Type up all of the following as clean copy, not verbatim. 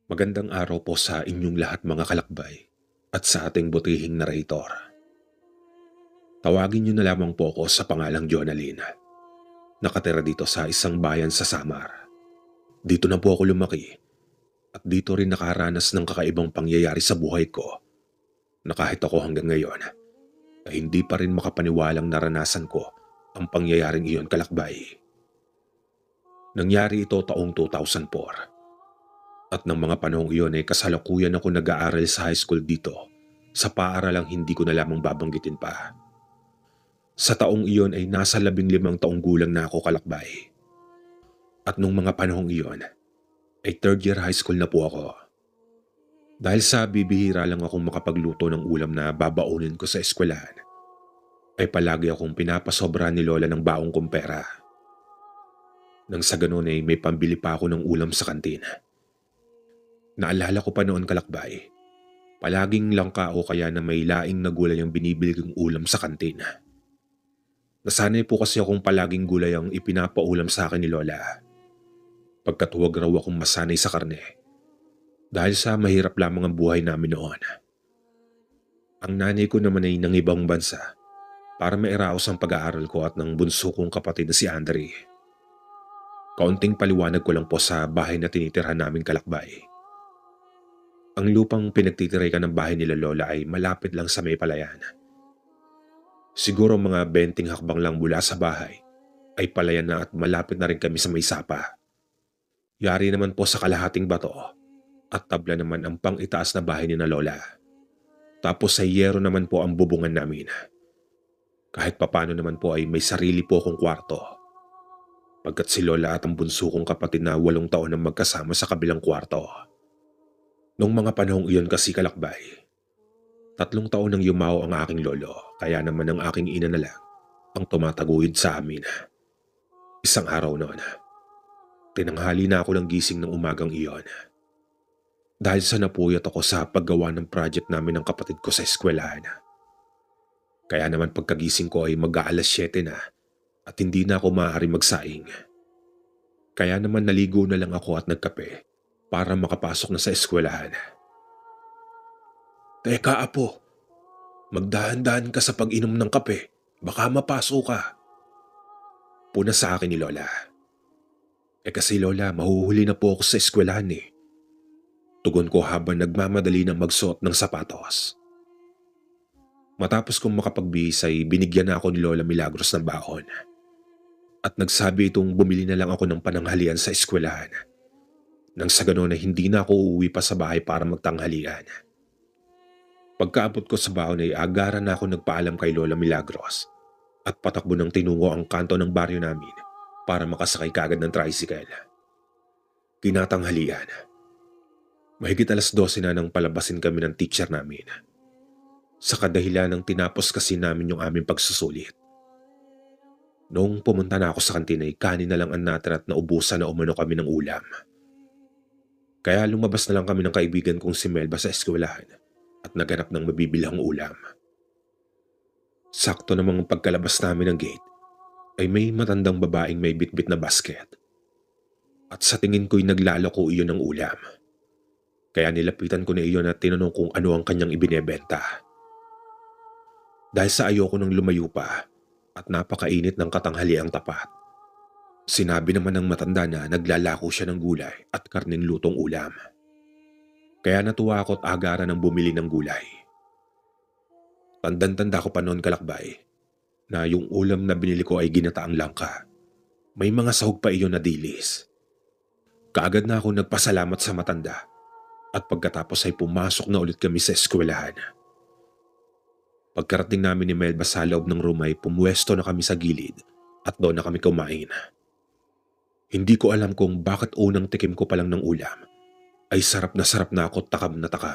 Magandang araw po sa inyong lahat mga kalakbay at sa ating butihing narrator. Tawagin niyo na lamang po ako sa pangalang Jonalyn. Nakatira dito sa isang bayan sa Samar. Dito na po ako lumaki at dito rin nakaranas ng kakaibang pangyayari sa buhay ko na kahit ako hanggang ngayon ay hindi pa rin makapaniwalang naranasan ko ang pangyayaring iyon kalakbay. Nangyari ito taong 2004. At ng mga panahong iyon ay kasalukuyan ako nag-aaral sa high school dito sa paaralang hindi ko na lamang babanggitin pa. Sa taong iyon ay nasa 15 taong gulang na ako kalakbay. At nung mga panahong iyon ay third year high school na po ako. Dahil sa bibihira lang akong makapagluto ng ulam na babaunin ko sa eskwelahan, ay palagi akong pinapasobra ni Lola ng baong kong pera. Nang sa ganun ay may pambili pa ako ng ulam sa kantina. Naalala ko pa noon kalakbay, palaging langka o kaya na may laing na gulay ang binibili kong ulam sa kantina. Nasanay po kasi akong palaging gulay ang ipinapaulam sa akin ni Lola. Pagkat huwag raw akong masanay sa karne, dahil sa mahirap lamang ang buhay namin noon. Ang nanay ko naman ay nang ibang bansa para mairaos ang pag-aaral ko at ng bunso kong kapatid na si Andre. Kaunting paliwanag ko lang po sa bahay na tinitirhan namin kalakbay. Ang lupang pinagtitirikan ng bahay nila Lola ay malapit lang sa may palayan. Siguro mga 20 hakbang lang mula sa bahay ay palayan na at malapit na rin kami sa may sapa. Yari naman po sa kalahating bato at tabla naman ang pang-itaas na bahay ni na Lola. Tapos sa yero naman po ang bubungan namin. Kahit papano naman po ay may sarili po akong kwarto. Pagkat si Lola at ang bunso kong kapatid na 8 taon ang magkasama sa kabilang kwarto. Noong mga panahong iyon kasi kalakbay, 3 taon nang yumao ang aking lolo, kaya naman ang aking ina na lang ang tumataguyod sa amin. Isang araw noon, tinanghali na ako ng gising ng umagang iyon. Dahil sa napuyat ako sa paggawa ng project namin ng kapatid ko sa eskwelahan. Kaya naman pagkagising ko ay mag-aalas 7 na at hindi na ako maaari magsaing. Kaya naman naligo na lang ako at nagkape para makapasok na sa eskwelahan. "Teka apo, magdahan-dahan ka sa pag-inom ng kape, baka mapasok ka." Puna sa akin ni Lola. Kasi Lola, mahuhuli na po ako sa eskwelahan eh. Tugon ko habang nagmamadali ng magsuot ng sapatos. Matapos kong makapagbihis ay binigyan na ako ni Lola Milagros ng baon. At nagsabi itong bumili na lang ako ng pananghalian sa eskwelahan. Nang sa ganoon ay hindi na ako uuwi pa sa bahay para magtanghalian. Pagkaabot ko sa baon ay agaran na ako nagpaalam kay Lola Milagros at patakbo ng tinungo ang kanto ng baryo namin para makasakay kagad ng tricycle. Kinatanghalian. Mahigit alas 12 na nang palabasin kami ng teacher namin. Sa kadahilan ng tinapos kasi namin yung aming pagsusulit. Noong pumunta na ako sa kantina ay kanin na lang ang natira at naubusan na umano kami ng ulam. Kaya lumabas na lang kami ng kaibigan kong si Melba sa eskwelahan at naghanap ng mabibilhang ulam. Sakto namang pagkalabas namin ng gate ay may matandang babaeng may bitbit na basket. At sa tingin ko'y naglalako iyon ng ulam. Kaya nilapitan ko na iyon at tinanong kung ano ang kanyang ibinebenta. Dahil sa ayoko nang lumayo pa at napakainit ng katanghaliang tapat, sinabi naman ng matanda na naglalako siya ng gulay at karneng lutong ulam. Kaya natuwa ako at agaran ng bumili ng gulay. Tandang-tanda ko pa noon kalakbay na yung ulam na binili ko ay ginataang langka. May mga sahog pa iyon na dilis. Kaagad na ako nagpasalamat sa matanda at pagkatapos ay pumasok na ulit kami sa eskwelahan. Pagkarating namin ni Melba sa loob ng room ay pumuwesto na kami sa gilid at doon na kami kumain. Hindi ko alam kung bakit unang tikim ko pa lang ng ulam ay sarap na ako, takam na takam.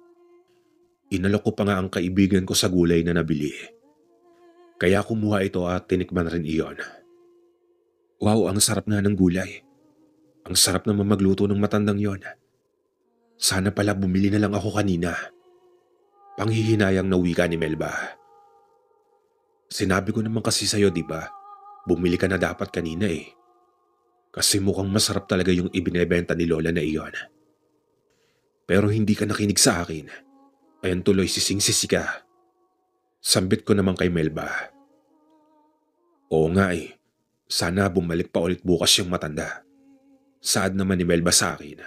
Inalok ko pa nga ang kaibigan ko sa gulay na nabili. Kaya kumuha ito at tinikman rin iyon. Wow, ang sarap nga ng gulay. Ang sarap naman magluto ng matandang yon. Sana pala bumili na lang ako kanina. Panghihinayang na wika ni Melba. Sinabi ko naman kasi sa'yo, di ba? Bumili ka na dapat kanina eh. Kasi mukhang masarap talaga yung ibinebenta ni Lola na iyon. Pero hindi ka nakinig sa akin. Ayan tuloy sising-sisi ka. Sambit ko naman kay Melba. Oo nga eh. Sana bumalik pa ulit bukas yung matanda. Saad naman ni Melba sa akin.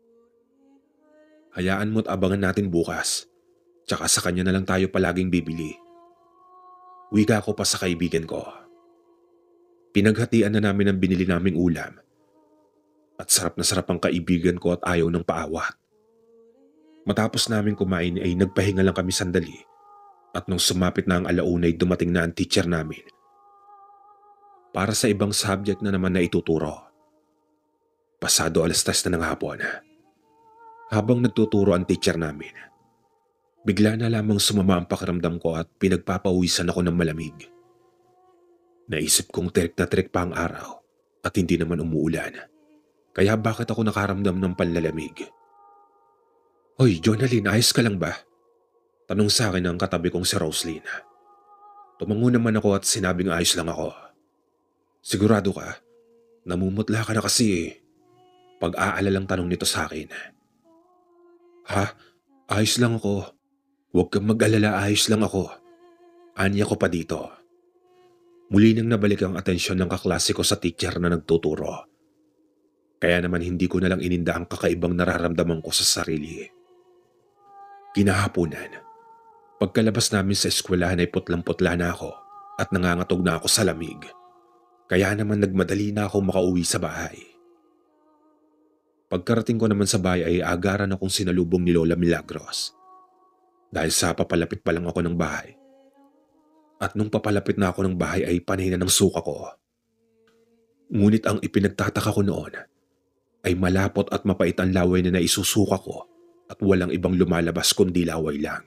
Hayaan mo't abangan natin bukas. Tsaka sa kanya na lang tayo palaging bibili. Wika ko pa sa kaibigan ko. Pinaghatian na namin ang binili naming ulam. At sarap na sarap ang kaibigan ko at ayaw ng paawat. Matapos namin kumain ay nagpahinga lang kami sandali. At nung sumapit na ang alauna ay dumating na ang teacher namin. Para sa ibang subject na naman na ituturo. Pasado 3:00 na ng hapon. Habang nagtuturo ang teacher namin, bigla na lamang sumama ang pakiramdam ko at pinagpapawisan ako ng malamig. Naisip kong tirik na tirik pa ang araw at hindi naman umuulan. Kaya bakit ako nakaramdam ng panlalamig? Hoy, Jonalyn, ayos ka lang ba? Tanong sa akin ang katabi kong si Roslyn. Tumango naman ako at sinabing ayos lang ako. Sigurado ka? Namumutla ka na kasi eh. Pag-aalalang tanong nito sa akin. Ha? Ayos lang ako. Huwag kang mag-alala, ayos lang ako. Anya ko pa dito. Muli nang nabalik ang atensyon ng kaklase ko sa teacher na nagtuturo. Kaya naman hindi ko na lang ininda ang kakaibang nararamdaman ko sa sarili. Kinahaponan, pagkalabas namin sa eskwelahan ay putlang-putla na ako at nangangatog na ako sa lamig. Kaya naman nagmadali na ako makauwi sa bahay. Pagkarating ko naman sa bahay ay agaran akong sinalubong ni Lola Milagros. Dahil sa papalapit pa lang ako ng bahay. At nung papalapit na ako ng bahay ay panay na ng suka ko. Ngunit ang ipinagtataka ko noon ay malapot at mapait ang laway na naisusuka ko at walang ibang lumalabas kundi laway lang.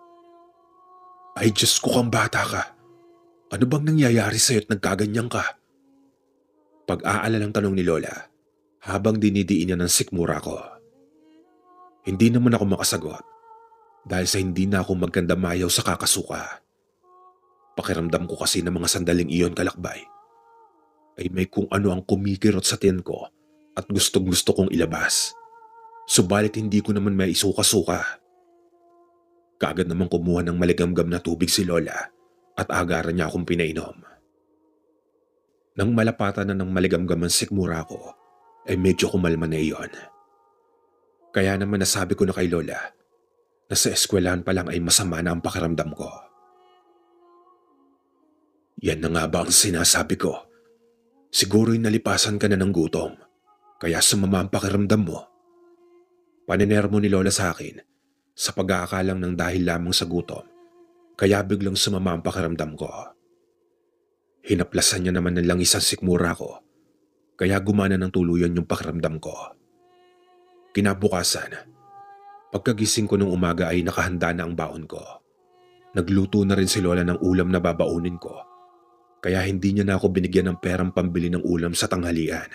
Ay Diyos ko, kang bata ka. Ano bang nangyayari sa'yo at nagkaganyan ka? Pag-aalalang tanong ni Lola habang dinidiin niya ng sikmura ko. Hindi naman ako makasagot dahil sa hindi na ako magkandamayaw sa kakasuka. Pakiramdam ko kasi ng mga sandaling iyon, kalakbay, ay may kung ano ang kumikirot sa tiyan ko at gustong-gusto kong ilabas. Subalit hindi ko naman may isuka-suka. Kaagad namang kumuha ng maligamgam na tubig si Lola at agaran niya akong pinainom. Nang malapatan na ng maligamgam ang sikmura ko, ay medyo kumalma na iyon. Kaya naman nasabi ko na kay Lola na sa eskwelahan pa lang ay masama na ang pakiramdam ko. Yan na nga ba ang sinasabi ko? Siguro'y nalipasan ka na ng gutom, kaya sumama ang pakiramdam mo. Paninermo ni Lola sa akin sa pag-aakalang ng dahil lamang sa gutom, kaya biglang sumama ang pakiramdam ko. Hinaplasan niya naman ng langis ang sikmura ko, kaya gumana ng tuluyan yung pakiramdam ko. Kinabukasan, pagkagising ko nung umaga ay nakahanda na ang baon ko. Nagluto na rin si Lola ng ulam na babaunin ko, kaya hindi niya na ako binigyan ng perang pambili ng ulam sa tanghalian.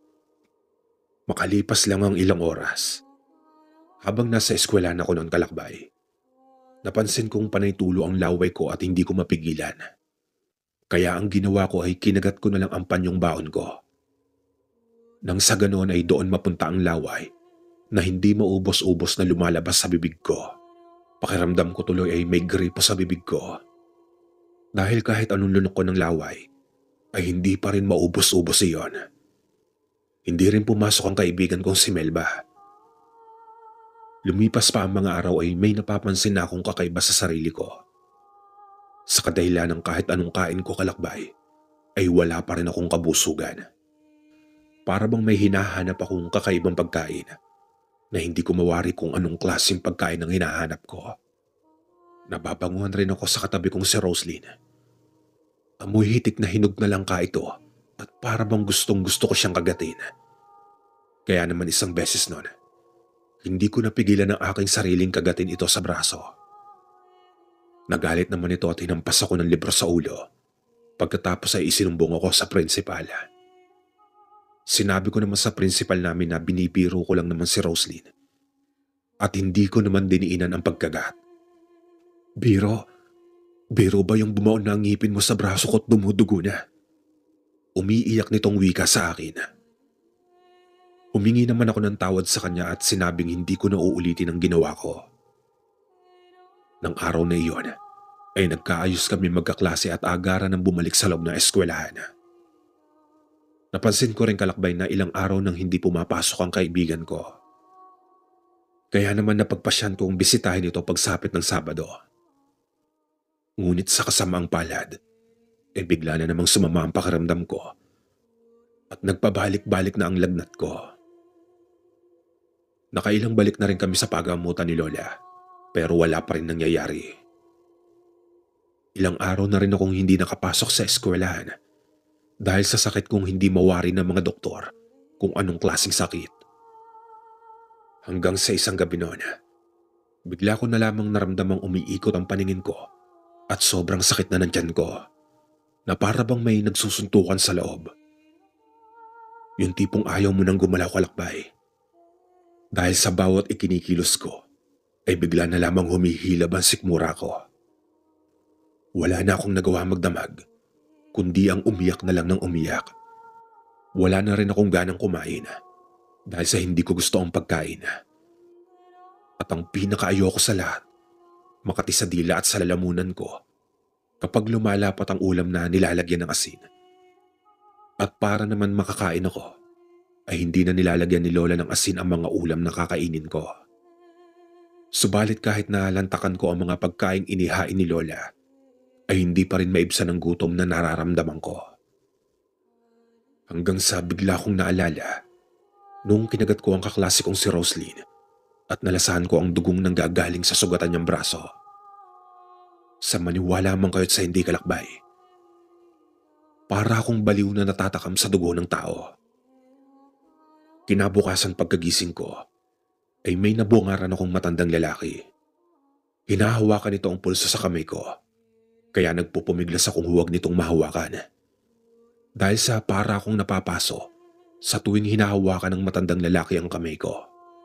Makalipas lang ang ilang oras. Habang nasa eskwelahan ako noon, kalakbay, napansin kong panay tulo ang laway ko at hindi ko mapigilan. Kaya ang ginawa ko ay kinagat ko na lang ang panyong baon ko. Nang sa ganoon ay doon mapunta ang laway na hindi maubos-ubos na lumalabas sa bibig ko. Pakiramdam ko tuloy ay may gripo sa bibig ko. Dahil kahit anong lunok ko ng laway, ay hindi pa rin maubos-ubos iyon. Hindi rin pumasok ang kaibigan kong si Melba. Lumipas pa ang mga araw ay may napapansin na akong kakaiba sa sarili ko. Sa kadahilan ng kahit anong kain ko, kalakbay, ay wala pa rin akong kabusugan. Para bang may hinahanap akong kakaibang pagkain na hindi ko mawari kung anong klaseng pagkain ang hinahanap ko. Nababanguhan rin ako sa katabi kong si Roslyn. Amoy hitik na hinog na langka ito at para bang gustong-gusto ko siyang kagatin. Kaya naman isang beses noon, hindi ko napigilan ang aking sariling kagatin ito sa braso. Nagalit naman ito at hinampas ako ng libro sa ulo. Pagkatapos ay isinumbong ako sa prinsipal. Sinabi ko naman sa prinsipal namin na binibiro ko lang naman si Roslyn. At hindi ko naman diniinan ang pagkagat. Biro? Biro ba yung bumaon na ang ngipin mo sa braso ko at dumudugo na? Umiiyak nitong wika sa akin. Humingi naman ako ng tawad sa kanya at sinabing hindi ko na uulitin ang ginawa ko. Nang araw na iyon, ay nagkaayos kami magkaklase at agaran ng bumalik sa loob ng eskwelahan. Napansin ko rin kalakbay na ilang araw nang hindi pumapasok ang kaibigan ko. Kaya naman napagpasyan kong bisitahin ito pagsapit ng Sabado. Ngunit sa kasamaang palad, bigla na namang sumama ang pakiramdam ko at nagpabalik-balik na ang lagnat ko. Nakailang balik na rin kami sa pagamutan ni Lola, pero wala pa rin nangyayari. Ilang araw na rin akong hindi nakapasok sa eskwelahan dahil sa sakit kong hindi mawari ng mga doktor kung anong klaseng sakit. Hanggang sa isang gabi noon, bigla ko na lamang naramdamang umiikot ang paningin ko at sobrang sakit na ng tiyan ko na para bang may nagsusuntukan sa loob. Yung tipong ayaw mo nang gumalaw kalakbay. Dahil sa bawat ikinikilos ko, ay bigla na lamang humihilab ang sikmura ko. Wala na akong nagawa magdamag, kundi ang umiyak na lang ng umiyak. Wala na rin akong ganang kumain dahil sa hindi ko gusto ang pagkain. At ang pinakaayoko sa lahat, makati sa dila at sa lalamunan ko kapag lumalapat ang ulam na nilalagyan ng asin. At para naman makakain ako, ay hindi na nilalagyan ni Lola ng asin ang mga ulam na kakainin ko. Subalit kahit nalantakan ko ang mga pagkaing inihain ni Lola, ay hindi pa rin maibsan ang gutom na nararamdaman ko. Hanggang sa bigla kong naalala, noong kinagat ko ang kaklase kong si Roslyn at nalasahan ko ang dugong nang gagaling sa sugatan niyang braso. Sa maniwala man kayo't sa hindi kalakbay, para akong baliw na natatakam sa dugo ng tao. Kinabukasan pagkagising ko, ay may nabungaran akong matandang lalaki. Hinahawakan nito ang pulso sa kamay ko, kaya nagpupumiglas akong huwag nitong mahawakan. Dahil sa para akong napapaso sa tuwing hinahawakan ng matandang lalaki ang kamay ko.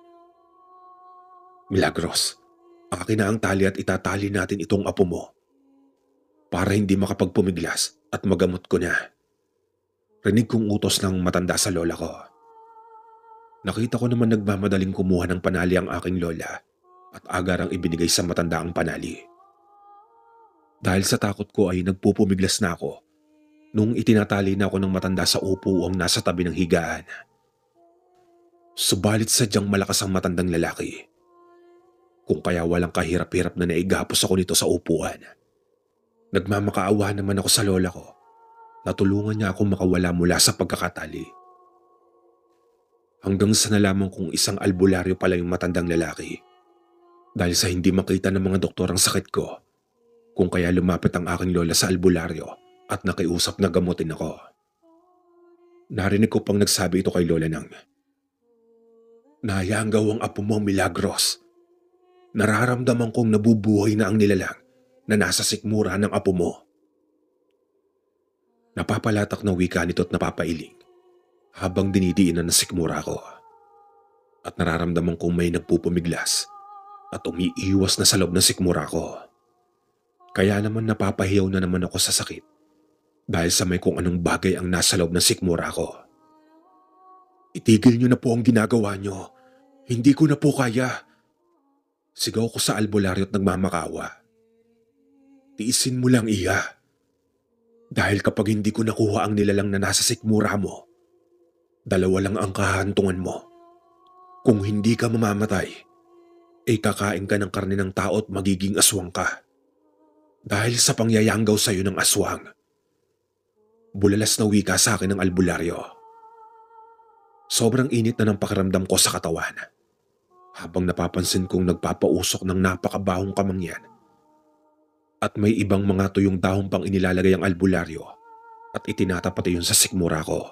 Milagros, akin na ang tali at itatali natin itong apo mo para hindi makapagpumiglas at magamot ko na. Rinig kong utos ng matanda sa lola ko. Nakita ko naman nagmamadaling kumuha ng panali ang aking lola at agarang ibinigay sa matanda ang panali. Dahil sa takot ko ay nagpupumiglas na ako nung itinatali na ako ng matanda sa upuang nasa tabi ng higaan. Subalit sadyang malakas ang matandang lalaki. Kung kaya walang kahirap-hirap na naigapos ako nito sa upuan. Nagmamakaawa naman ako sa lola ko na tulungan niya akong makawala mula sa pagkakatali. Hanggang sa nalaman kong isang albularyo pala yung matandang lalaki. Dahil sa hindi makita ng mga doktor ang sakit ko, kung kaya lumapit ang aking lola sa albularyo at nakiusap na gamutin ako. Narinig ko pang nagsabi ito kay lola ng, "Nayanggaw ang apo mo, Milagros. Nararamdaman kong nabubuhay na ang nilalang na nasa sikmura ng apo mo." Napapalatak na wika nito at napapailing habang dinidiinan ng sikmura ko. At nararamdaman kong may nagpupumiglas at umiiwas na sa loob ng sikmura ko. Kaya naman napapahiyaw na naman ako sa sakit dahil sa may kung anong bagay ang nasa loob ng sikmura ko. "Itigil niyo na po ang ginagawa niyo. Hindi ko na po kaya." Sigaw ko sa albularyo at nagmamakawa. "Tiisin mo lang, Iya. Dahil kapag hindi ko nakuha ang nilalang na nasa sikmura mo, dalawa lang ang kahantungan mo. Kung hindi ka mamamatay, ay kakain ka ng karne ng tao at magiging aswang ka. Dahil sa pangyayanggaw sa iyo ng aswang." Bulalas na wika sa akin ng albularyo. Sobrang init na ng pakiramdam ko sa katawan habang napapansin kong nagpapausok ng napakabahong kamangyan at may ibang mga tuyong dahon pang inilalagay ang albularyo at itinatapat iyon sa sikmura ko.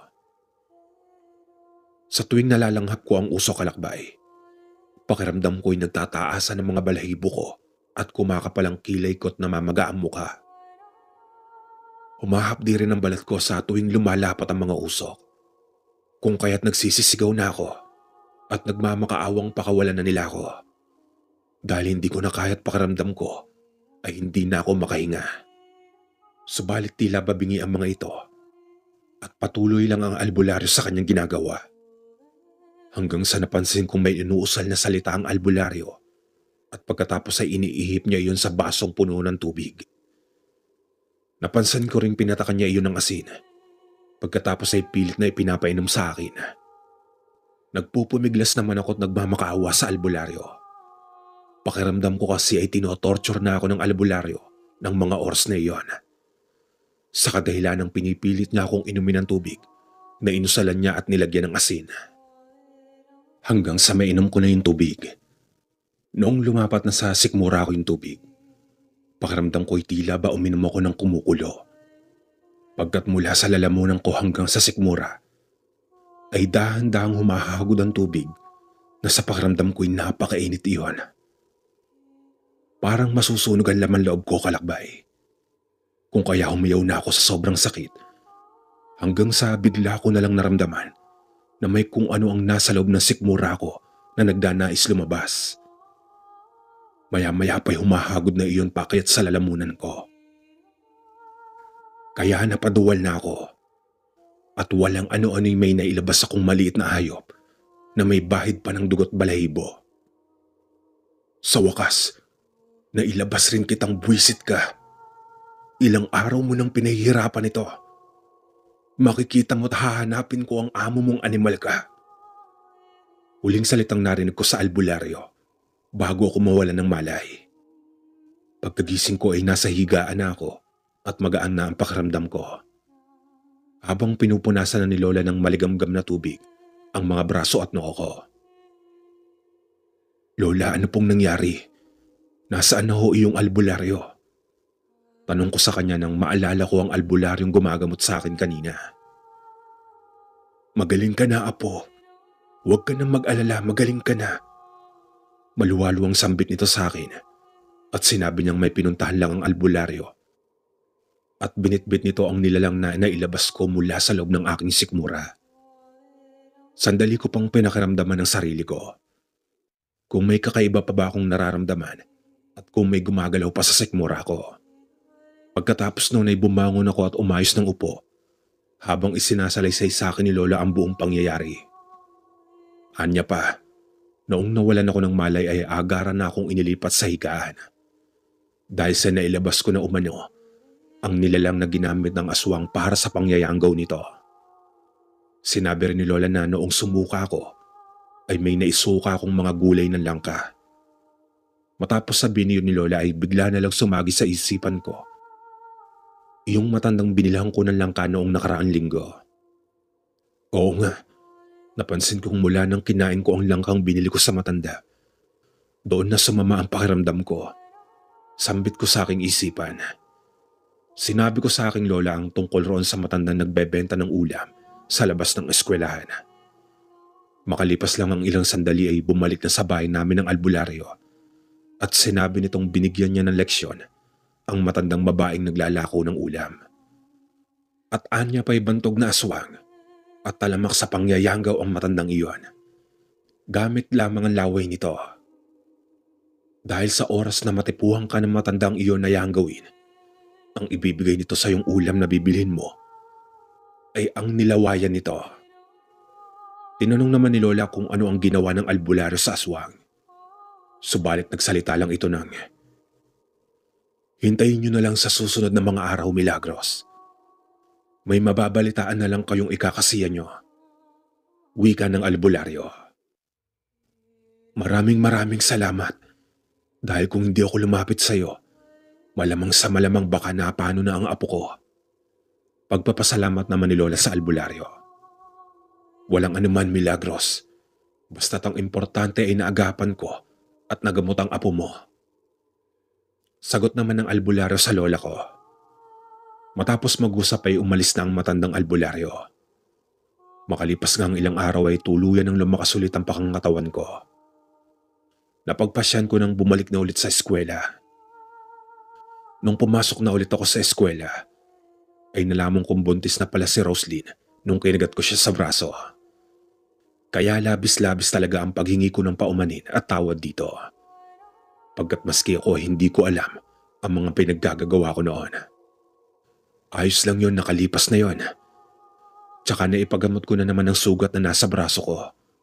Sa tuwing nalalanghap ko ang usok kalakbay, pakiramdam ko'y nagtataasan ng mga balahibo ko at kumakapalang kilay ko't namamaga ang mukha. Humahapdi rin ang balat ko sa tuwing lumalapat ang mga usok. Kung kaya't nagsisisigaw na ako at nagmamakaawang pakawalan na nila ako. Dahil hindi ko na kaya't pakiramdam ko ay hindi na ako makahinga. Subalit tila babingi ang mga ito at patuloy lang ang albularyo sa kanyang ginagawa. hanggang sa napansin kong may inuusal na salita ang albularyo at pagkatapos ay iniihip niya iyon sa basong puno ng tubig. Napansin ko ring pinatakan niya iyon ng asin. Pagkatapos ay pilit na ipinapainom sa akin. Nagpupumiglas naman ako at nagmamakaawa sa albularyo. Pakiramdam ko kasi ay tinotorture na ako ng albularyo ng mga oras na iyon. Sa kadahilan ng pinipilit niya akong inumin ng tubig, na inusalan niya at nilagyan ng asin. Hanggang sa mainom ko na yung tubig. Noong lumapat na sa sikmura ko yung tubig, pakiramdam ko'y tila ba uminom ako ng kumukulo. Pagkat mula sa lalamunan ko hanggang sa sikmura, ay dahan-dahang humahagod ang tubig na sa pakiramdam ko'y napakainit iyon. Parang masusunog ang laman loob ko, kalakbay. Kung kaya humiyaw na ako sa sobrang sakit, hanggang sa bigla ko na lang naramdaman na may kung ano ang nasa loob ng sikmura ko na nagdanais lumabas. Maya-maya pa'y humahagod na iyon pakyat sa lalamunan ko. Kaya napaduwal na ako at walang ano-ano'y may nailabas akong maliit na hayop na may bahid pa ng dugo't balahibo. Sa wakas, nailabas rin kitang buwisit ka. Ilang araw mo nang pinahihirapan ito. Makikita mo't hahanapin ko ang amo mong animal ka. Huling salitang narinig ko sa albularyo bago ako mawalan ng malay. Pagkagising ko ay nasa higaan na ako at magaan na ang pakiramdam ko. Habang pinupunasan na ni Lola ng maligamgam na tubig ang mga braso at noo ko. Lola, ano pong nangyari? Nasaan na ho iyong albularyo? Tanong ko sa kanya nang maalala ko ang albularyong gumagamot sa akin kanina. Magaling ka na, apo. Huwag ka nang mag-alala, magaling ka na. Maluwalo ang sambit nito sa akin at sinabi niyang may pinuntahan lang ang albularyo. At binitbit nito ang nilalang na nailabas ko mula sa loob ng aking sikmura. Sandali ko pang pinakiramdaman ng sarili ko. Kung may kakaiba pa ba akong nararamdaman at kung may gumagalaw pa sa sikmura ko. Pagkatapos noon ay bumangon ako at umayos ng upo habang isinasalaysay sa akin ni Lola ang buong pangyayari. Anya pa, noong nawalan ako ng malay ay agaran na akong inilipat sa higaan. Dahil sa nailabas ko na umano, ang nilalang na ginamit ng aswang para sa pangyayanggaw nito. Sinabi rin ni Lola na noong sumuka ako, ay may naisuka akong mga gulay ng langka. Matapos sabihin niyo ni Lola ay bigla na lang sumagi sa isipan ko yung matandang binilhan ko ng langka noong nakaraang linggo. Oo nga, napansin kong mula nang kinain ko ang langkang binili ko sa matanda, doon na sumama ang pakiramdam ko. Sambit ko sa aking isipan. Sinabi ko sa aking lola ang tungkol roon sa matandang nagbebenta ng ulam sa labas ng eskwelahan. Makalipas lang ang ilang sandali ay bumalik na sa bahay namin ng albularyo at sinabi nitong binigyan niya ng leksyon ang matandang babaeng naglalako ng ulam. At anya pa'y bantog na aswang at talamak sa pangyayanggaw ang matandang iyon. Gamit lamang ang laway nito. Dahil sa oras na matipuhan ka ng matandang iyon na yanggawin, ang ibibigay nito sa iyong ulam na bibilhin mo ay ang nilawayan nito. Tinanong naman ni Lola kung ano ang ginawa ng albularyo sa aswang. Subalit nagsalita lang ito ng, hintayin niyo na lang sa susunod na mga araw, Milagros. May mababalitaan na lang kayong ikakasiya niyo. Wika ng albularyo. Maraming salamat. Dahil kung hindi ako lumapit sa iyo, malamang sa malamang baka napano na ang apo ko. Pagpapasalamat naman ni Lola sa albularyo. Walang anuman, Milagros. Basta't ang importante ay naagapan ko at nagamot ang apo mo. Sagot naman ng albularyo sa lola ko. Matapos mag-usap ay umalis na ang matandang albularyo. Makalipas ng ilang araw ay tuluyan ng lumakasulit ang pakangatawan ko. Napagpasyan ko nang bumalik na ulit sa eskwela. Nung pumasok na ulit ako sa eskwela, ay nalaman kong buntis na pala si Roslyn nung kinagat ko siya sa braso. Kaya labis-labis talaga ang paghingi ko ng paumanin at tawad dito. Pagkat maski ako hindi ko alam ang mga pinaggagawa ko noon. Ayos lang yon, nakalipas na yon. Tsaka naipagamot ko na naman ang sugat na nasa braso ko.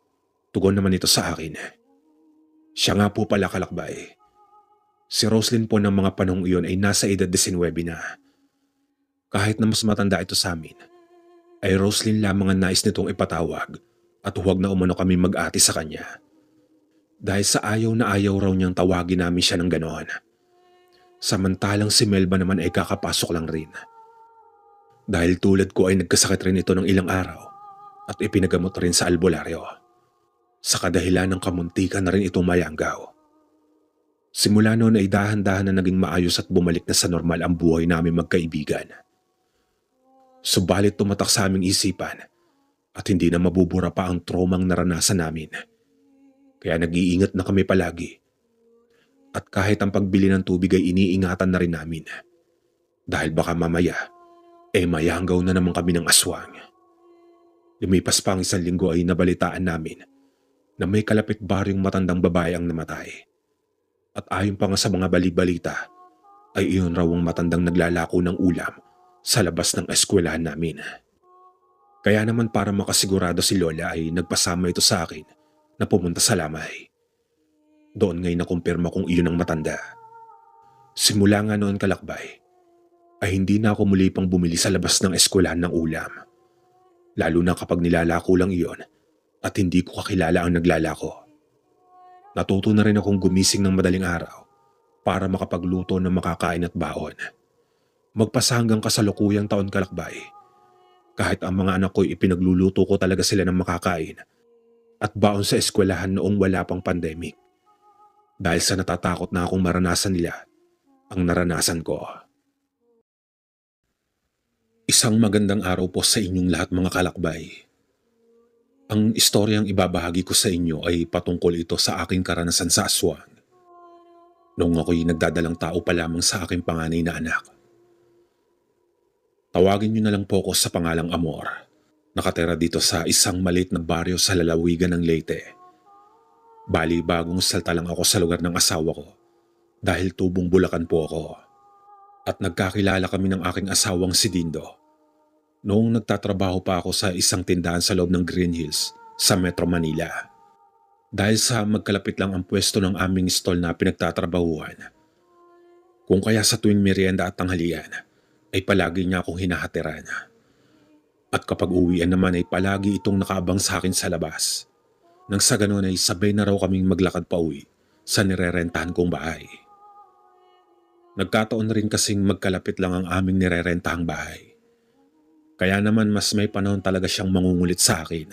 Tugon naman ito sa akin. Siya nga po pala, Kalakbay. Si Roslyn po ng mga panahong iyon ay nasa edad 19 na. Kahit na mas matanda ito sa amin, ay Roslyn lamang ang nais nitong ipatawag at huwag na umano kami mag-ati sa kanya. Dahil sa ayaw na ayaw raw niyang tawagin namin siya ng ganoon. Samantalang si Melba naman ay kakapasok lang rin. Dahil tulad ko ay nagkasakit rin ito ng ilang araw at ipinagamot rin sa albularyo. Sa kadahilan ng kamuntikan na rin itong mayanggaw. Simula noon ay dahan-dahan na naging maayos at bumalik na sa normal ang buhay namin magkaibigan. Subalit tumatak sa aming isipan at hindi na mabubura pa ang traumang naranasan namin. Kaya nag-iingat na kami palagi. At kahit ang pagbili ng tubig ay iniingatan na rin namin. Dahil baka mamaya, mayanggaw na naman kami ng aswang. Lumipas pa ang 1 linggo ay nabalitaan namin na may kalapit baryong matandang babae ang namatay. At ayon pa nga sa mga bali-balita, ay iyon raw ang matandang naglalako ng ulam sa labas ng eskwelahan namin. Kaya naman para makasigurado si Lola ay nagpasama ito sa akin na pumunta sa lamay. Doon ngay nakumpirma kung iyon ang matanda. Simula nga noon, Kalakbay, ay hindi na ako muli pang bumili sa labas ng eskwelahan ng ulam. Lalo na kapag nilalako lang iyon at hindi ko kakilala ang naglalako. Natuto na rin akong gumising ng madaling araw para makapagluto ng makakain at baon. Magpasa hanggang kasalukuyang taon, Kalakbay. Kahit ang mga anak ko'y ipinagluluto ko talaga sila ng makakain at baon sa eskwelahan noong wala pang pandemic. Dahil sa natatakot na akong maranasan nila ang naranasan ko. Isang magandang araw po sa inyong lahat, mga Kalakbay. Ang istoryang ibabahagi ko sa inyo ay patungkol ito sa aking karanasan sa aswang. Noong ako'y nagdadalang tao pa lamang sa aking panganay na anak. Tawagin niyo na lang po ako sa pangalang Amor. Nakatira dito sa isang maliit na baryo sa lalawigan ng Leyte. Bali, bagong salta lang ako sa lugar ng asawa ko dahil tubong Bulacan po ako. At nagkakilala kami ng aking asawang si Dindo noong nagtatrabaho pa ako sa isang tindahan sa loob ng Green Hills sa Metro Manila. Dahil sa magkalapit lang ang pwesto ng aming stall na pinagtatrabahuan. Kung kaya sa tuwing merienda at tanghalian ay palagi niya akong hinahatiran. At kapag uwian naman ay palagi itong nakaabang sa akin sa labas. Nang sa ganun ay sabay na raw kaming maglakad pa uwi sa nirerentahan kong bahay. Nagkataon rin kasing magkalapit lang ang aming nirerentahang bahay. Kaya naman mas may panahon talaga siyang mangungulit sa akin.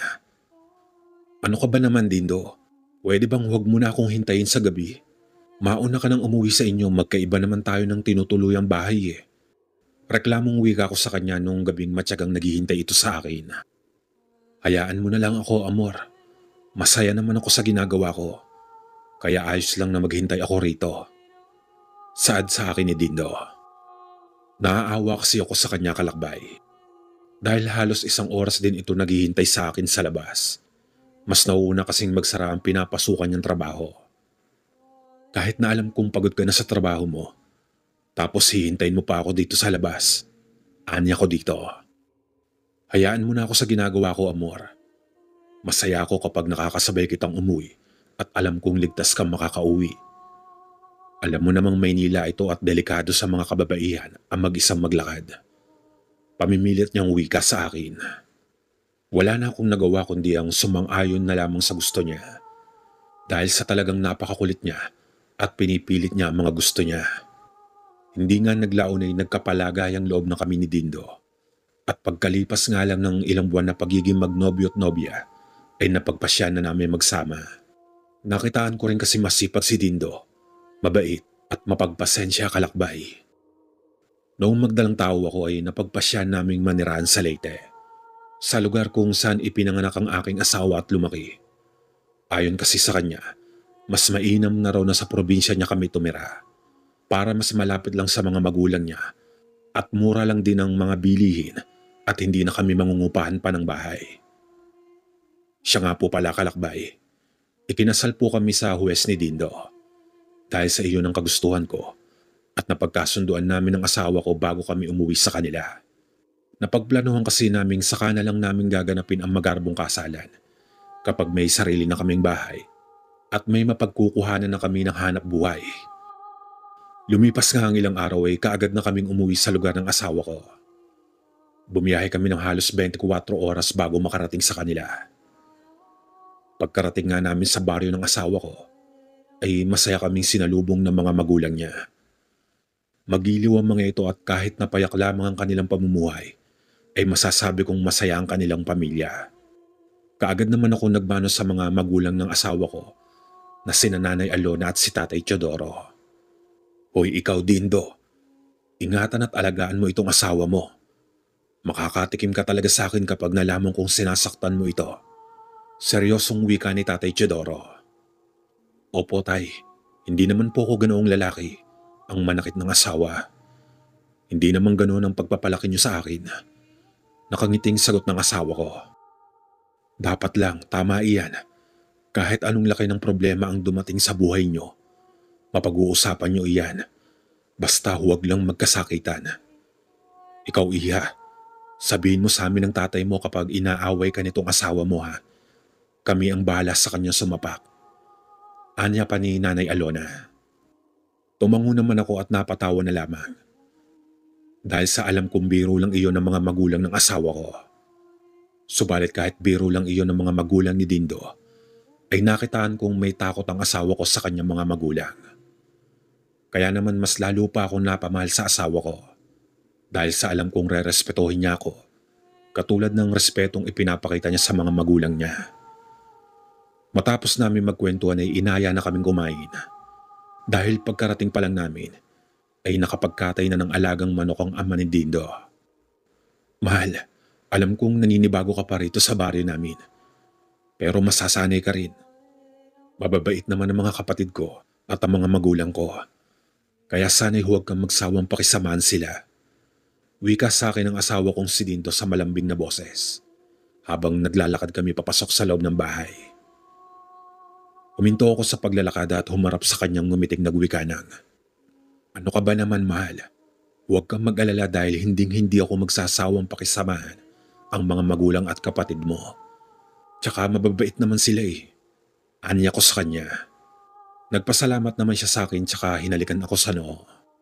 Ano ka ba naman, Dindo? Pwede bang huwag mo na akong hintayin sa gabi? Mauna ka nang umuwi sa inyo, magkaiba naman tayo ng tinutuluyang bahay eh. Reklamong wika ko sa kanya noong gabing matyagang naghihintay ito sa akin. Hayaan mo na lang ako, Amor. Masaya naman ako sa ginagawa ko. Kaya ayos lang na maghintay ako rito. Saad sa akin ni Dindo. Naaawa kasi ako sa kanya, Kalakbay. Dahil halos 1 oras din ito naghihintay sa akin sa labas. Mas nauuna kasing magsara ang pinapasukan niyang trabaho. Kahit na alam kong pagod ka na sa trabaho mo, tapos hihintayin mo pa ako dito sa labas. Anya ko dito. Hayaan mo na ako sa ginagawa ko, Amor. Masaya ako kapag nakakasabay kitang umuwi at alam kong ligtas kang makakauwi. Alam mo namang Maynila ito at delikado sa mga kababaihan ang mag-isang maglakad. Pamimilit niyang wika sa akin. Wala na akong nagawa kundi ang sumang-ayon na lamang sa gusto niya. Dahil sa talagang napakakulit niya at pinipilit niya ang mga gusto niya. Hindi nga naglaon ay nagkapalagayang loob na kami ni Dindo. At pagkalipas nga lang ng ilang buwan na pagiging magnobyo at nobya, ay napagpasya na namin magsama. Nakitaan ko rin kasi masipag si Dindo, mabait at mapagpasensya, Kalakbay. Noong magdalang tao ako ay napagpasya naming manirahan sa Leyte. Sa lugar kung saan ipinanganak ang aking asawa at lumaki. Ayon kasi sa kanya, mas mainam na raw na sa probinsya niya kami tumira. Para mas malapit lang sa mga magulang niya at mura lang din ang mga bilihin at hindi na kami mangungupahan pa ng bahay. Siya nga po pala, Kalakbay. Ikinasal po kami sa huwes ni Dindo. Dahil sa iyon ang kagustuhan ko. At napagkasunduan namin ng asawa ko bago kami umuwi sa kanila. Napagplanuhan kasi naming saka na lang namin gaganapin ang magarbong kasalan. Kapag may sarili na kaming bahay at may mapagkukuhanan na kami ng hanap buhay. Lumipas nga ang ilang araw ay kaagad na kaming umuwi sa lugar ng asawa ko. Bumiyahe kami ng halos 24 oras bago makarating sa kanila. Pagkarating nga namin sa baryo ng asawa ko, ay masaya kaming sinalubong ng mga magulang niya. Magiliw ang mga ito at kahit napayak lamang ang kanilang pamumuhay, ay masasabi kong masaya ang kanilang pamilya. Kaagad naman ako nagmano sa mga magulang ng asawa ko na sina Nanay Alona at si Tatay Teodoro. Hoy ikaw Dindo, ingatan at alagaan mo itong asawa mo. Makakatikim ka talaga sa akin kapag nalaman kong sinasaktan mo ito. Seryosong wika ni Tatay Teodoro. Opo tay, hindi naman po ako ganoong lalaki, ang manakit ng asawa. Hindi naman ganoon ang pagpapalaki niyo sa akin. Nakangiting sagot ng asawa ko. Dapat lang, tama iyan. Kahit anong laki ng problema ang dumating sa buhay niyo, mapag-uusapan niyo iyan. Basta huwag lang magkasakitan. Ikaw Iha, sabihin mo sa amin ng tatay mo kapag inaaway ka nitong asawa mo ha. Kami ang bahala sa kanya sumapak. Anya pa ni Nanay Alona. Tumango naman ako at napatawa na lamang. Dahil sa alam kong biro lang iyon ng mga magulang ng asawa ko. Subalit kahit biro lang iyon ng mga magulang ni Dindo, ay nakitaan kong may takot ang asawa ko sa kanyang mga magulang. Kaya naman mas lalo pa akong napamahal sa asawa ko. Dahil sa alam kong re-respetuhin niya ako, katulad ng respetong ipinapakita niya sa mga magulang niya. Matapos namin magkwentuhan ay inaya na kaming kumain. Dahil pagkarating pa lang namin, ay nakapagkatay na ng alagang manok ang ama ni Dindo. Mahal, alam kong naninibago ka pa rito sa baryo namin. Pero masasanay ka rin. Mababait naman ang mga kapatid ko at ang mga magulang ko. Kaya sana'y huwag kang magsawang pakisamaan sila. Wika sa akin ng asawa kong si Dindo sa malambing na boses, habang naglalakad kami papasok sa loob ng bahay. Huminto ako sa paglalakad at humarap sa kanyang ngumiting nagwika ng, ano ka ba naman mahal? Huwag kang mag-alala dahil hinding-hindi ako magsasawang pakisamahan ang mga magulang at kapatid mo. Tsaka mababait naman sila eh. Anya ko sa kanya. Nagpasalamat naman siya sa akin tsaka hinalikan ako sa noo.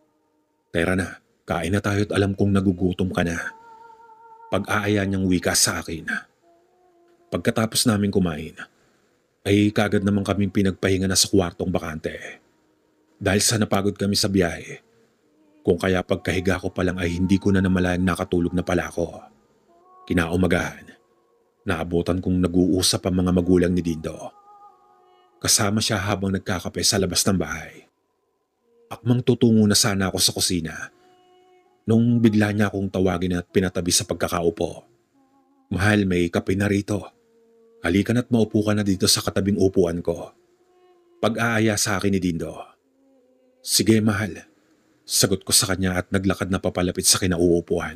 Tara na, kain na tayo at alam kong nagugutom ka na. Pag-aaya niyang wika sa akin. Pagkatapos namin kumain, ay kagad naman kaming pinagpahinga na sa kwartong bakante. Dahil sa napagod kami sa biyahe, kung kaya pagkahiga ko pa lang ay hindi ko na namalayang nakatulog na pala ako. Kinaumagahan, naabutan kong nag-uusap ang mga magulang ni Dindo. Kasama siya habang nagkakape sa labas ng bahay. Akmang tutungo na sana ako sa kusina nung bigla niya akong tawagin at pinatabi sa pagkakaupo. Mahal, may kape na rito. Halika na't maupo ka na dito sa katabing upuan ko. Pag-aaya sa akin ni Dindo. Sige mahal, sagot ko sa kanya at naglakad na papalapit sa kinauupuan.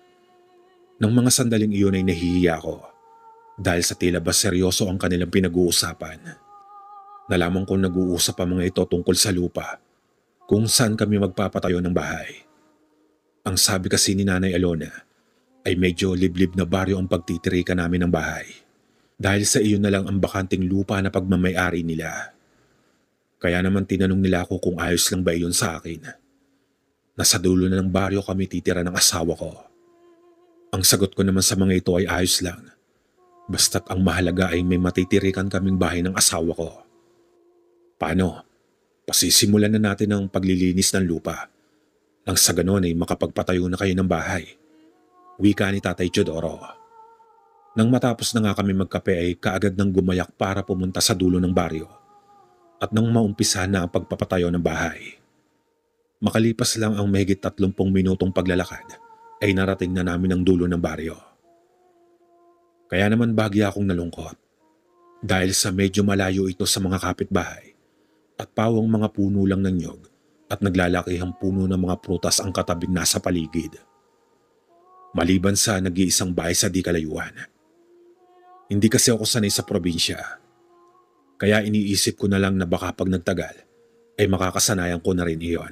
Nang mga sandaling iyon ay nahihiya ako dahil sa tila ba seryoso ang kanilang pinag-uusapan. Nalaman kong nag-uusap ang mga ito tungkol sa lupa kung saan kami magpapatayo ng bahay. Ang sabi kasi ni Nanay Alona ay medyo liblib na baryo ang pagtitirikan namin ng bahay dahil sa iyon na lang ang bakanting lupa na pagmamay-ari nila. Kaya naman tinanong nila ako kung ayos lang ba iyon sa akin. Nasa dulo na ng baryo kami titira ng asawa ko. Ang sagot ko naman sa mga ito ay ayos lang. Basta't ang mahalaga ay may matitirikan kaming bahay ng asawa ko. Paano? Pasisimulan na natin ang paglilinis ng lupa. Nang sa ganon ay makapagpatayo na kayo ng bahay. Wika ni Tatay Teodoro. Nang matapos na nga kami magkape ay kaagad nang gumayak para pumunta sa dulo ng baryo. At nang maumpisa na ang pagpapatayo ng bahay. Makalipas lang ang mahigit 30 minutong paglalakad ay narating na namin ang dulo ng baryo. Kaya naman bahagya akong nalungkot dahil sa medyo malayo ito sa mga kapitbahay at pawang mga puno lang ng nyog at naglalakihang puno ng mga prutas ang katabing nasa paligid. Maliban sa nag-iisang bahay sa di kalayuan. Hindi kasi ako sanay sa probinsya. Kaya iniisip ko na lang na baka pag nagtagal ay makakasanayan ko na rin iyon.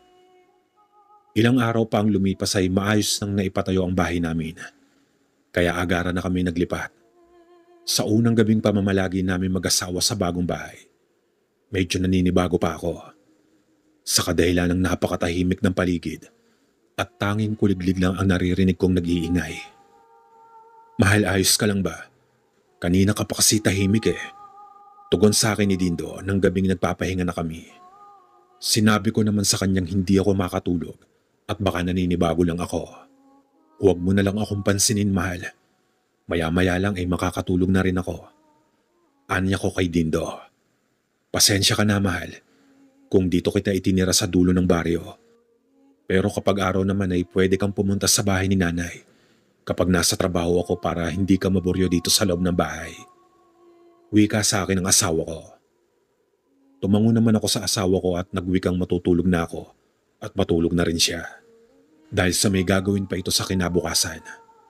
Ilang araw pa ang lumipas ay maayos nang naipatayo ang bahay namin. Kaya agaran na kami naglipat. Sa unang gabing pamamalagi namin mag-asawa sa bagong bahay, medyo naninibago pa ako. Sa kadahilan ng napakatahimik ng paligid at tanging kuliglig lang ang naririnig kong nag-iingay. "Mahal, ayos ka lang ba? Kanina ka pa kasi tahimik eh." Tugon sa akin ni Dindo nang gabing nagpapahinga na kami. Sinabi ko naman sa kanyang hindi ako makatulog at baka naninibago lang ako. "Huwag mo na lang akong pansinin, mahal. Maya-maya lang ay makakatulog na rin ako." Anya ko kay Dindo. "Pasensya ka na, mahal, kung dito kita itinira sa dulo ng baryo. Pero kapag araw naman ay pwede kang pumunta sa bahay ni nanay kapag nasa trabaho ako para hindi ka maburyo dito sa loob ng bahay." Wika sa akin ng asawa ko. Tumango naman ako sa asawa ko at nagwikang matutulog na ako at matulog na rin siya dahil sa may gagawin pa ito sa kinabukasan.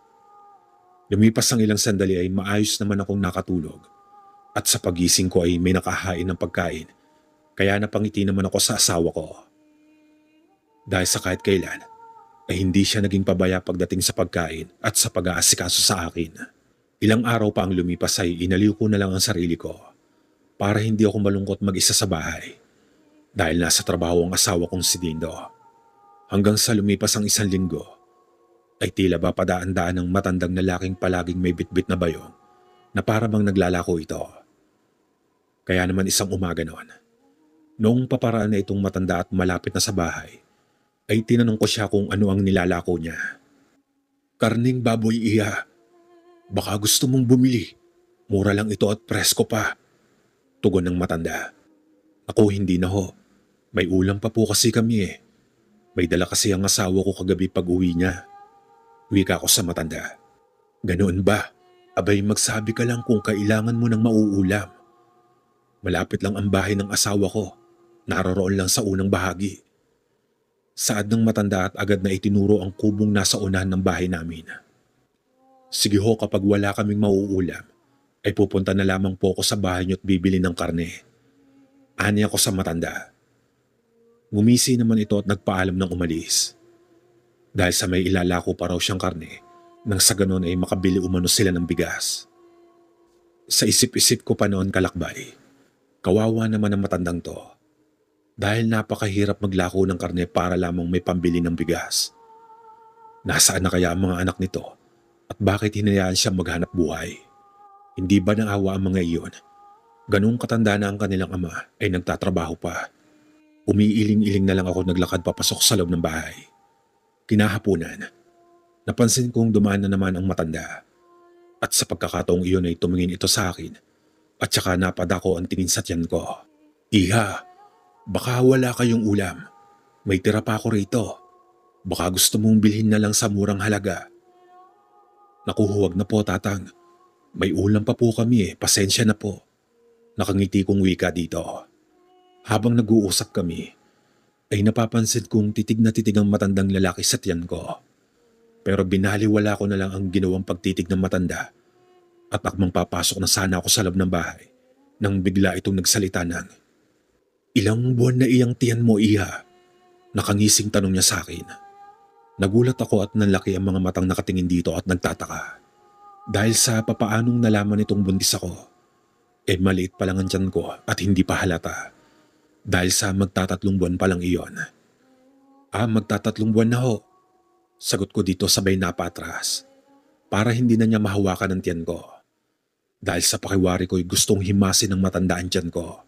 Lumipas ang ilang sandali ay maayos naman akong nakatulog at sa pagising ko ay may nakahain ng pagkain kaya napangiti naman ako sa asawa ko. Dahil sa kahit kailan ay hindi siya naging pabaya pagdating sa pagkain at sa pag-aasikaso sa akin. Ilang araw pa ang lumipas ay inaliw ko na lang ang sarili ko para hindi ako malungkot mag-isa sa bahay dahil nasa trabaho ang asawa kong si Dindo. Hanggang sa lumipas ang isang linggo ay tila ba padaan-daan ng matandang lalaking palaging may bitbit na bayong na para bang naglalako ito. Kaya naman isang umaga noong paparaan na itong matanda at malapit na sa bahay, ay tinanong ko siya kung ano ang nilalako niya. "Karning baboy, iya. Baka gusto mong bumili. Mura lang ito at presko pa." Tugon ng matanda. "Ako, hindi na ho. May ulam pa po kasi kami eh. May dala kasi ang asawa ko kagabi pag uwi niya." Wika ko sa matanda. "Ganoon ba? Abay, magsabi ka lang kung kailangan mo ng mauulam. Malapit lang ang bahay ng asawa ko. Naroroon lang sa unang bahagi." Saad ng matanda at agad na itinuro ang kubong nasa unahan ng bahay namin. "Sige ho, kapag wala kaming mauulam, ay pupunta na lamang po ako sa bahay niyo at bibili ng karne." Anya ko sa matanda. Ngumisi naman ito at nagpaalam ng umalis. Dahil sa may ilalako pa raw siyang karne, nang sa ganon ay makabili umano sila ng bigas. Sa isip-isip ko pa noon, kalakbay, kawawa naman ang matandang to. Dahil napakahirap maglako ng karne para lamang may pambili ng bigas. Nasaan na kaya ang mga anak nito at bakit hinayaan siya maghanap buhay? Hindi ba naawa ang mga iyon? Ganong katanda na ang kanilang ama ay nagtatrabaho pa. Umiiling-iling na lang ako naglakad papasok sa loob ng bahay. Kinahaponan, napansin kong dumaan na naman ang matanda. At sa pagkakataong iyon ay tumingin ito sa akin at saka napadako ang tingin sa tiyan ko. "Iha, baka wala kayong ulam. May tira pa ako rito. Baka gusto mong bilhin na lang sa murang halaga." "Naku, huwag na po, tatang. May ulam pa po kami eh, pasensya na po." Nakangiti kong wika dito. Habang nag-uusap kami, ay napapansin kong titig na titig ang matandang lalaki sa tiyan ko. Pero binaliwala ko na lang ang ginawang pagtitig ng matanda at akmang papasok na sana ako sa loob ng bahay nang bigla itong nagsalita ng, "Ilang buwan na iyang tiyan mo, iha?" Nakangising tanong niya sa akin. Nagulat ako at nanlaki ang mga matang nakatingin dito at nagtataka. Dahil sa papaanong nalaman itong buntis ako, maliit pa lang ang tiyan ko at hindi pa halata. Dahil sa magtatatlong buwan pa lang iyon. Magtatatlong buwan na ho." Sagot ko dito sabay napatras para hindi na niya mahawakan ang tiyan ko. Dahil sa pakiwari ko'y gustong himasin ng matanda ang tiyan ko.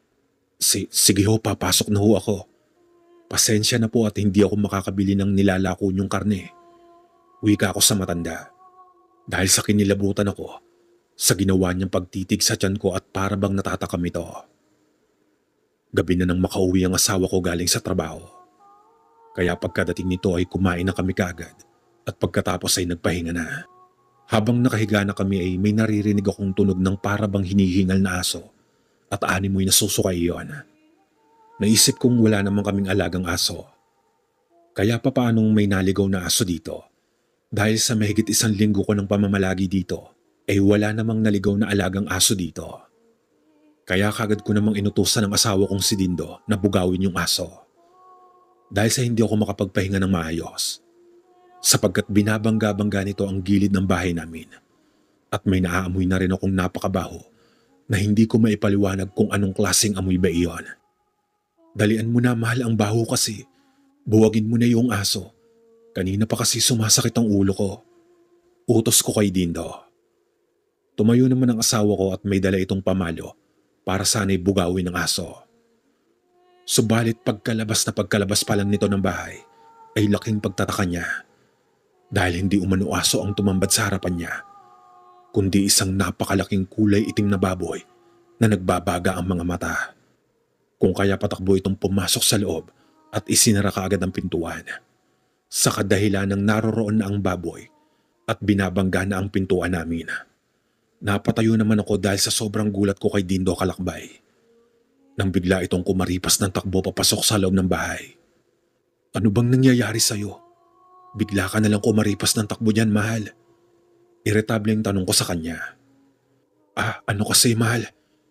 Sige ho, papasok na ho ako. Pasensya na po at hindi ako makakabili ng nilalako niyong karne." Wika ko sa matanda. Dahil sa kinilabutan ako sa ginawa niyang pagtitig sa tiyan ko at para bang natatakam ito. Gabi na nang makauwi ang asawa ko galing sa trabaho. Kaya pagkadating nito ay kumain na kami kaagad at pagkatapos ay nagpahinga na. Habang nakahiga na kami ay may naririnig akong tunog ng para bang hinihingal na aso at animoy na susukay iyon. Naisip kong wala namang kaming alagang aso. Kaya papaanong may naligaw na aso dito? Dahil sa mahigit 1 linggo ko ng pamamalagi dito, ay wala namang naligaw na alagang aso dito. Kaya kagad ko namang inutusan ng asawa kong si Dindo na bugawin yung aso. Dahil sa hindi ako makapagpahinga ng maayos. Sapagkat binabangga-bangga nito ang gilid ng bahay namin. At may naaamoy na rin akong napakabaho na hindi ko maipaliwanag kung anong klaseng amoy ba iyon. Dalian mo na mahal ang baho kasi. Buwagin mo na yung aso. Kanina pa kasi sumasakit ang ulo ko. Utos ko kay Dindo. Tumayo naman ang asawa ko at may dala itong pamalo para sana'y bugawin ng aso. Subalit pagkalabas pa lang nito ng bahay ay laking pagtataka niya dahil hindi umano aso ang tumambad sa harapan niya, kundi isang napakalaking kulay itim na baboy na nagbabaga ang mga mata. Kung kaya patakbo itong pumasok sa loob at isinara kaagad ang pintuan. Sa kadahilan ng naroroon na ang baboy at binabangga na ang pintuan namin. Napatayo naman ako dahil sa sobrang gulat ko kay Dindo Kalakbay. Nang bigla itong kumaripas ng takbo papasok sa loob ng bahay. Ano bang nangyayari sa'yo? Bigla ka nalang kumaripas ng takbo dyan, mahal. Iritableng tanong ko sa kanya. Ano kasi, mahal?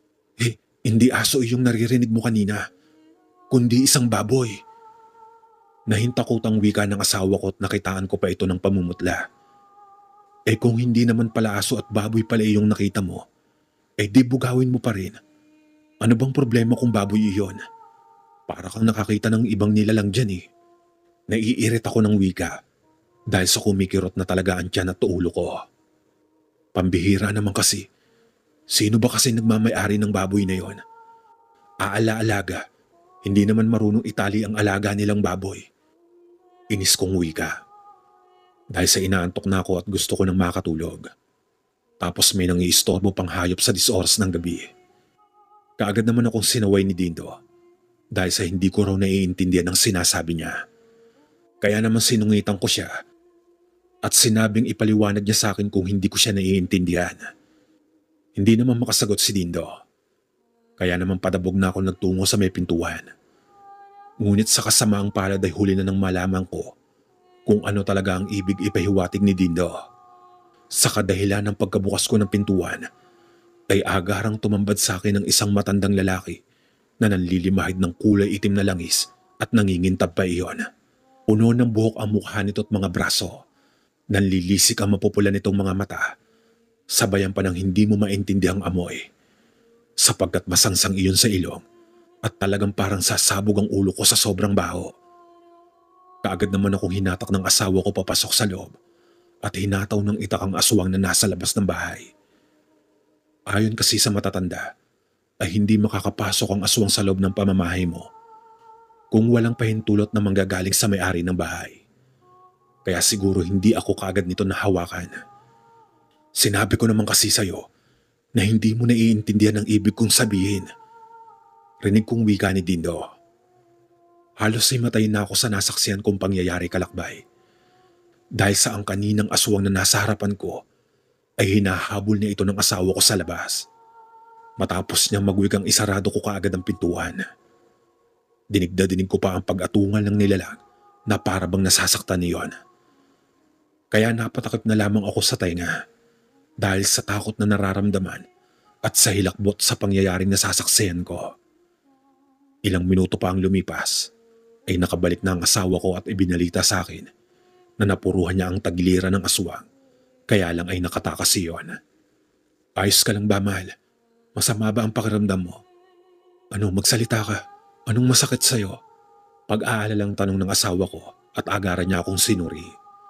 Hindi aso yung naririnig mo kanina, kundi isang baboy. Nahintakotang wika ng asawa ko at nakitaan ko pa ito ng pamumutla. Kung hindi naman pala aso at baboy pala yung nakita mo, di bugawin mo pa rin. Ano bang problema kung baboy iyon? Para kang nakakita ng ibang nilalang dyan eh. Naiirit ako ng wika dahil sa kumikirot na talaga ang tiyan at ulo ko. Pambihira naman kasi. Sino ba kasi nagmamay-ari ng baboy na yon? Aala-alaga, hindi naman marunong itali ang alaga nilang baboy. Inis kong wika. Dahil sa inaantok na ako at gusto ko nang makatulog. Tapos may nangiistorbo pang hayop sa 10 oras ng gabi. Kaagad naman akong sinaway ni Dindo dahil sa hindi ko raw naiintindihan ang sinasabi niya. Kaya naman sinungitan ko siya at sinabing ipaliwanag niya sa akin kung hindi ko siya naiintindihan. Hindi naman makasagot si Dindo. Kaya naman padabog na ako nagtungo sa may pintuan. Ngunit sa kasamaang palad ay huli na nang malaman ko kung ano talaga ang ibig ipahiwatig ni Dindo. Sa kadahilan ng pagkabukas ko ng pintuan, ay agarang tumambad sa akin ng isang matandang lalaki na nanlilimahid ng kulay itim na langis at nangingintab pa iyon. Puno ng buhok ang mukha nito at mga braso. Nanlilisik ang mapupula nitong mga mata. Sabayan pa ng hindi mo maintindihang amoy. Sapagkat masangsang iyon sa ilong at talagang parang sasabog ang ulo ko sa sobrang baho. Kaagad naman akong hinatak ng asawa ko papasok sa loob at hinataw ng itak ang aswang na nasa labas ng bahay. Ayon kasi sa matatanda, ay hindi makakapasok ang aswang sa loob ng pamamahay mo kung walang pahintulot na manggagaling sa may-ari ng bahay. Kaya siguro hindi ako kaagad nito nahawakan. Sinabi ko naman kasi sa'yo na hindi mo naiintindihan ang ibig kong sabihin. Rinig kong wika ni Dindo. Halos himatayin na ako sa nasaksihan kong pangyayari, Kalakbay. Dahil sa ang kaninang aswang na nasa harapan ko, ay hinahabol niya ito ng asawa ko sa labas. Matapos niyang magwigang isarado ko kaagad ang pintuan. Dinig na dinig ko pa ang pag-atungal ng nilalang na para bang nasasaktan niyon. Kaya napatakip na lamang ako sa tainga dahil sa takot na nararamdaman at sa hilakbot sa pangyayaring nasasaksihan ko. Ilang minuto pa ang lumipas ay nakabalik na ang asawa ko at ibinalita sa akin na napuruhan niya ang tagiliran ng aswang. Kaya lang ay nakatakas iyon. Ayos ka lang ba, mahal? Masama ba ang pakiramdam mo? Magsalita ka. Anong masakit sa'yo? Pag-aalalang tanong ng asawa ko at agaran niya akong sinuri.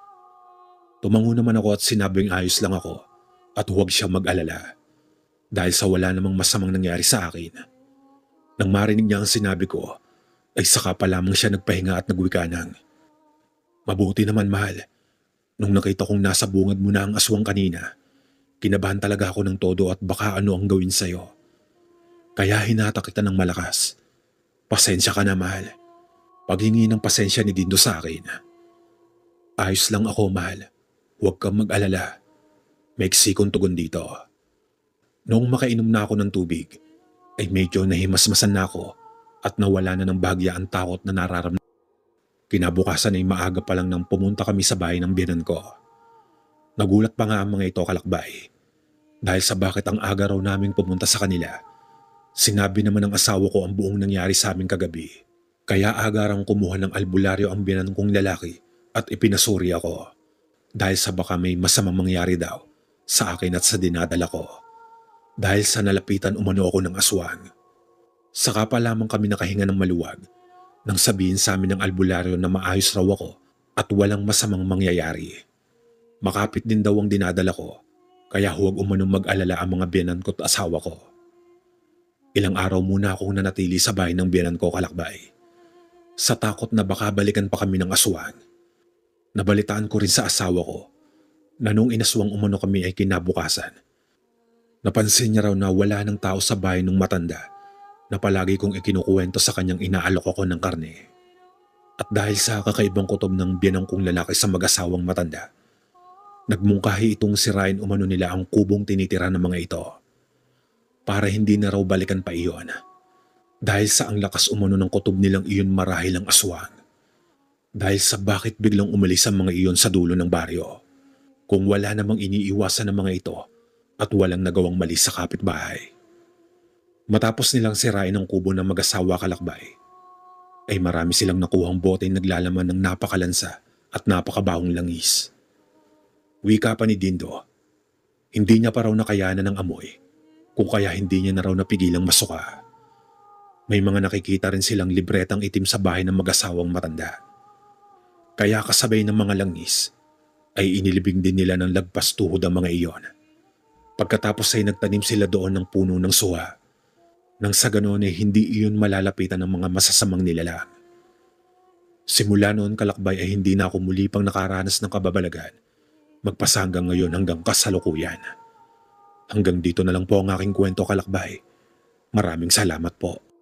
Tumango naman ako at sinabing ayos lang ako at huwag siyang mag-alala dahil sa wala namang masamang nangyari sa akin. Nang marinig niya ang sinabi ko, ay saka pa lamang siya nagpahinga at nagwika ng, "Mabuti naman, mahal. Nung nakita kong nasa bungad mo na ang aswang kanina, kinabahan talaga ako ng todo at baka ano ang gawin sa'yo. Kaya hinatak kita ng malakas. Pasensya ka na, mahal." Paghingi ng pasensya ni Dindo sa akin. "Ayos lang ako, mahal. Huwag kang mag-alala." Maiksi kong tugon dito. Noong makainom na ako ng tubig, ay medyo nahimasmasan na ako at nawala na ng bahagya ang takot na nararamdaman. Kinabukasan ay maaga pa lang nang pumunta kami sa bahay ng biyenan ko. Nagulat pa nga ang mga ito, Kalakbay. Dahil sa bakit ang aga raw naming pumunta sa kanila, sinabi naman ng asawa ko ang buong nangyari sa aming kagabi. Kaya agarang kumuha ng albularyo ang biyenan kong lalaki at ipinasuri ako. Dahil sa baka may masamang mangyari daw sa akin at sa dinadala ko dahil sa nalapitan umano ako ng aswang. Saka pa lamang kami nakahinga ng maluwag nang sabihin sa amin ng albularyo na maayos raw ako at walang masamang mangyayari. Makapit din daw ang dinadala ko, kaya huwag umanong mag-alala ang mga biyenan ko at asawa ko. Ilang araw muna akong nanatili sa bahay ng biyenan ko, Kalakbay, sa takot na baka balikan pa kami ng aswang. Nabalitaan ko rin sa asawa ko na nung inaswang umano kami ay kinabukasan. Napansin niya raw na wala ng tao sa bahay ng matanda na palagi kong ikinukuwento sa kanyang inaalok ako ng karne. At dahil sa kakaibang kutob ng biyanang kong lalaki sa mag-asawang matanda, nagmungkahi itong sirain umano nila ang kubong tinitira ng mga ito para hindi na raw balikan pa iyon. Dahil sa ang lakas umano ng kutob nilang iyon marahil ang aswang. Dahil sa bakit biglang umalis ang mga iyon sa dulo ng baryo kung wala namang iniiwasan ng mga ito at walang nagawang mali sa kapitbahay. Matapos nilang sirain ang kubo ng mag-asawa, Kalakbay, ay marami silang nakuhang bote naglalaman ng napakalansa at napakabahong langis. Wika pa ni Dindo, hindi niya pa raw nakayanan ng amoy kung kaya hindi niya na raw napigilang masuka. May mga nakikita rin silang libretang itim sa bahay ng mag-asawang matanda. Kaya kasabay ng mga langis ay inilibing din nila ng lagpas tuhod ang mga iyon. Pagkatapos ay nagtanim sila doon ng puno ng suha. Nang sa ganoon ay hindi iyon malalapitan ng mga masasamang nilalang. Simula noon, Kalakbay, ay hindi na ako muli pang nakaranas ng kababalagan, magpasa hanggang ngayon hanggang kasalukuyan. Hanggang dito na lang po ang aking kwento, Kalakbay. Maraming salamat po.